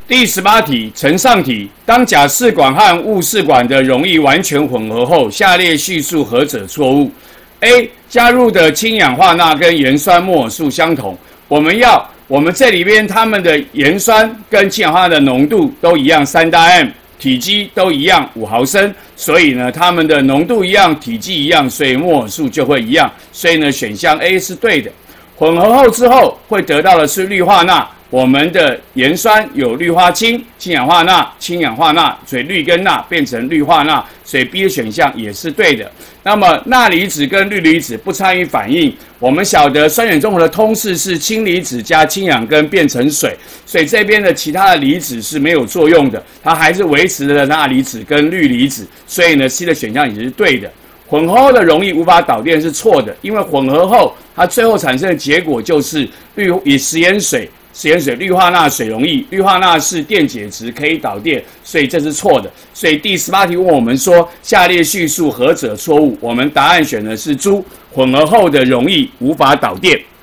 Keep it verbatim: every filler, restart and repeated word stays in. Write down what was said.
第十八题，呈上题：当甲试管和戊试管的溶液完全混合后，下列叙述何者错误 ？A. 加入的氢氧化钠跟盐酸摩尔数相同，我们要我们这里边它们的盐酸跟氢氧化钠的浓度都一样，三大 M， 体积都一样，五毫升，所以呢，它们的浓度一样，体积一样，所以摩尔数就会一样，所以呢，选项 A 是对的。混合后之后会得到的是氯化钠。我们的盐酸有氯化氢、氢氧化钠、氢氧化钠，所以氯跟钠变成氯化钠，所以 B 的选项也是对的。那么钠离子跟氯离子不参与反应，我们晓得酸碱中和的通式是氢离子加氢氧根变成水，所以这边的其他的离子是没有作用的，它还是维持了钠离子跟氯离子，所以呢 C 的选项也是对的。混合后的溶液无法导电是错的，因为混合后它最后产生的结果就是氯以食盐水。食盐水氯化钠水溶液，氯化钠是电解质，可以导电，所以这是错的。所以第十八题问我们说，下列叙述何者错误？我们答案选的是猪，混合后的溶液无法导电。